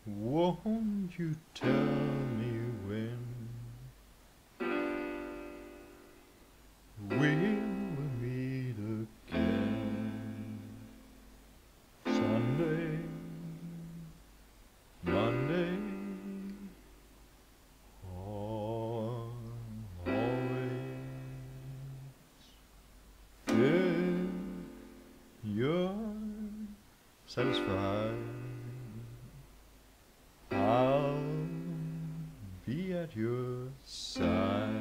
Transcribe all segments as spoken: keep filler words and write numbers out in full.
Won't you tell me when we'll meet again? Sunday, Monday, or always. If you're satisfied, I'll be at your side.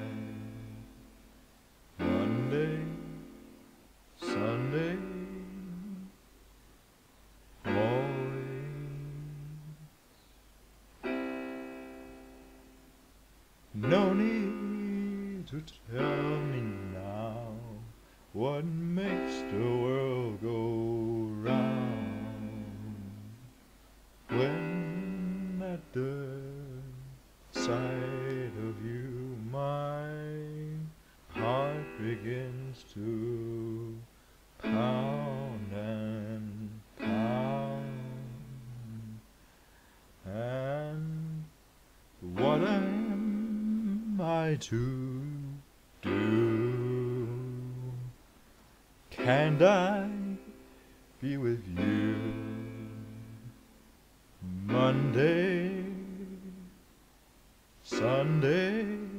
Monday, Sunday, always. No need to tell me now what makes the world go round, when at the sight of you my heart begins to pound and pound. And what am I to do? Can't I be with you Monday, Sunday,